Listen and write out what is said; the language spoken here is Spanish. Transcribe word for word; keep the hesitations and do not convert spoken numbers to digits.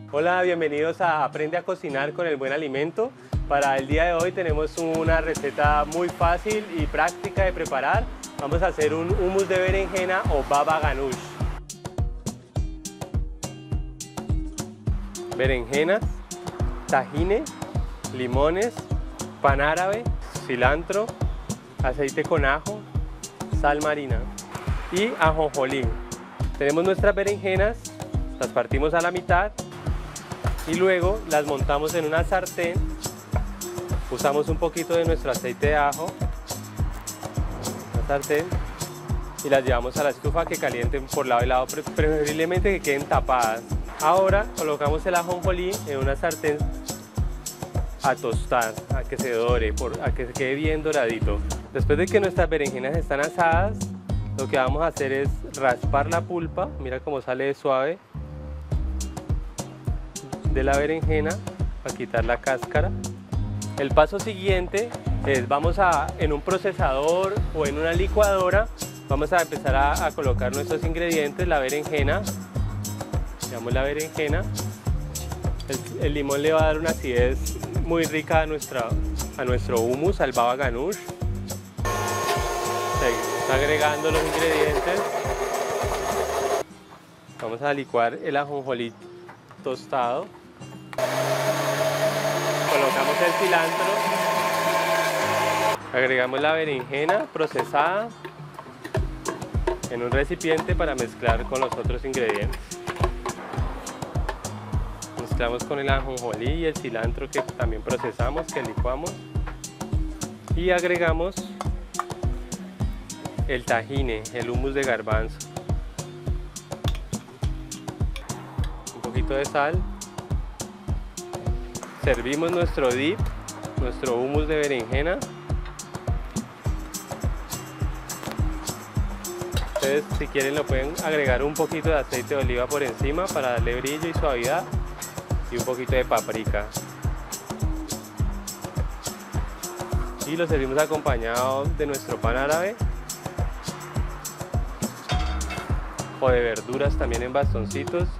Hola, bienvenidos a Aprende a Cocinar con el Buen Alimento. Para el día de hoy tenemos una receta muy fácil y práctica de preparar. Vamos a hacer un hummus de berenjena o baba ganoush. Berenjenas, tahine, limones, pan árabe, cilantro, aceite con ajo, sal marina y ajonjolí. Tenemos nuestras berenjenas, las partimos a la mitad y luego las montamos en una sartén. Usamos un poquito de nuestro aceite de ajo, una sartén, y las llevamos a la estufa que calienten por lado y lado, preferiblemente que queden tapadas. Ahora colocamos el ajonjolí en una sartén a tostar, a que se dore, por, a que se quede bien doradito. Después de que nuestras berenjenas están asadas, lo que vamos a hacer es raspar la pulpa, mira cómo sale suave de la berenjena para quitar la cáscara. El paso siguiente es, vamos a, en un procesador o en una licuadora, vamos a empezar a, a colocar nuestros ingredientes, la berenjena, echamos la berenjena, el, el limón le va a dar una acidez muy rica a, nuestra, a nuestro hummus, al baba ganoush. Seguimos agregando los ingredientes, vamos a licuar el ajonjolí tostado. Colocamos el cilantro, agregamos la berenjena procesada en un recipiente para mezclar con los otros ingredientes. Mezclamos con el ajonjolí y el cilantro que también procesamos, que licuamos, y agregamos el tahine, el hummus de garbanzo, un poquito de sal. Servimos nuestro dip, nuestro hummus de berenjena. Ustedes, si quieren, lo pueden agregar un poquito de aceite de oliva por encima para darle brillo y suavidad, y un poquito de paprika. Y lo servimos acompañado de nuestro pan árabe o de verduras también en bastoncitos.